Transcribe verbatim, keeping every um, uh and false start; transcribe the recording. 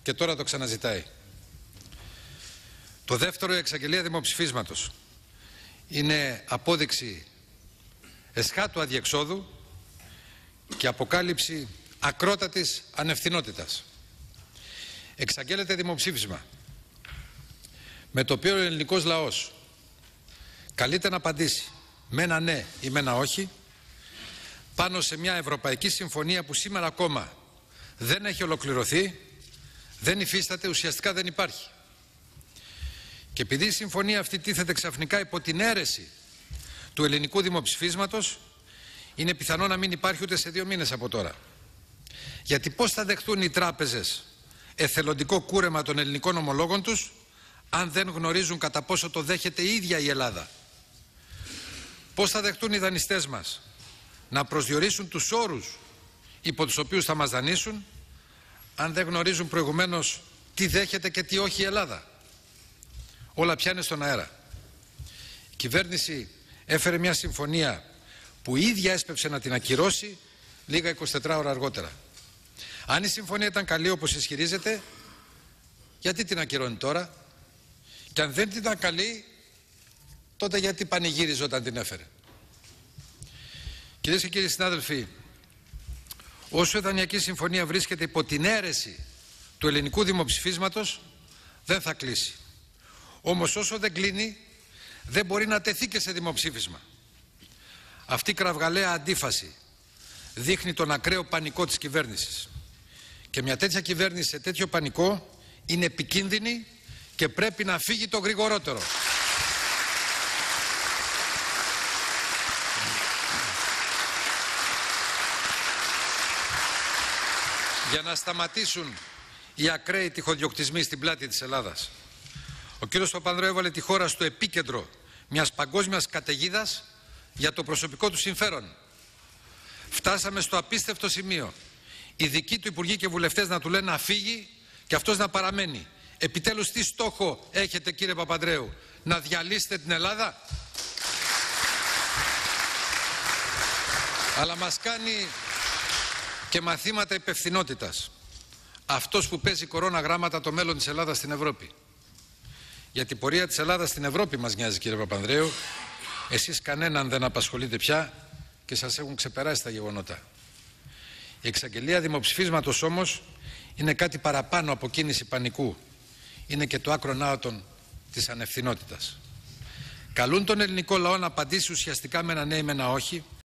και τώρα το ξαναζητάει. Το δεύτερο, η εξαγγελία δημοψηφίσματος, είναι απόδειξη εσχάτου αδιεξόδου και αποκάλυψη ακρότατης ανευθυνότητας. Εξαγγέλλεται δημοψήφισμα με το οποίο ο ελληνικός λαός καλείται να απαντήσει με ένα ναι ή με ένα όχι πάνω σε μια ευρωπαϊκή συμφωνία που σήμερα ακόμα δεν έχει ολοκληρωθεί, δεν υφίσταται, ουσιαστικά δεν υπάρχει. Και επειδή η συμφωνία αυτή τίθεται ξαφνικά υπό την αίρεση του ελληνικού δημοψηφίσματος, είναι πιθανό να μην υπάρχει ούτε σε δύο μήνες από τώρα. Γιατί πώς θα δεχτούν οι τράπεζες εθελοντικό κούρεμα των ελληνικών ομολόγων τους, αν δεν γνωρίζουν κατά πόσο το δέχεται η ίδια η Ελλάδα? Πώς θα δεχτούν οι δανειστές μας να προσδιορίσουν τους όρους υπό τους οποίους θα μας δανείσουν, αν δεν γνωρίζουν προηγουμένως τι δέχεται και τι όχι η Ελλάδα? Όλα πιάνε στον αέρα. Η κυβέρνηση έφερε μια συμφωνία που η ίδια έσπευσε να την ακυρώσει λίγα εικοσιτέσσερις ώρα αργότερα. Αν η συμφωνία ήταν καλή όπως ισχυρίζεται, γιατί την ακυρώνει τώρα? Και αν δεν ήταν καλή, τότε γιατί πανηγύριζε όταν την έφερε? Κυρίες και κύριοι συνάδελφοι, όσο η Δανειακή Συμφωνία βρίσκεται υπό την αίρεση του ελληνικού δημοψηφίσματος, δεν θα κλείσει. Όμως όσο δεν κλείνει, δεν μπορεί να τεθεί και σε δημοψήφισμα. Αυτή η κραυγαλαία αντίφαση δείχνει τον ακραίο πανικό της κυβέρνησης. Και μια τέτοια κυβέρνηση σε τέτοιο πανικό είναι επικίνδυνη και πρέπει να φύγει το γρηγορότερο. Για να σταματήσουν οι ακραίοι τυχοδιοκτισμοί στην πλάτη της Ελλάδας. Ο κύριος Παπανδρέου έβαλε τη χώρα στο επίκεντρο μιας παγκόσμιας καταιγίδας για το προσωπικό του συμφέρον. Φτάσαμε στο απίστευτο σημείο οι δικοί του υπουργοί και βουλευτές να του λένε να φύγει και αυτός να παραμένει. Επιτέλους, τι στόχο έχετε, κύριε Παπανδρέου? Να διαλύσετε την Ελλάδα? Αλλά μας κάνει και μαθήματα υπευθυνότητας αυτός που παίζει κορώνα γράμματα το μέλλον της Ελλάδας στην Ευρώπη. Γιατί η πορεία της Ελλάδας στην Ευρώπη μας νοιάζει, κύριε Παπανδρέου. Εσείς κανέναν δεν απασχολείτε πια και σας έχουν ξεπεράσει τα γεγονότα. Η εξαγγελία δημοψηφίσματος όμως είναι κάτι παραπάνω από κίνηση πανικού. Είναι και το άκρον άωτον της ανευθυνότητας. Καλούν τον ελληνικό λαό να απαντήσει ουσιαστικά με ένα ναι ή με ένα όχι.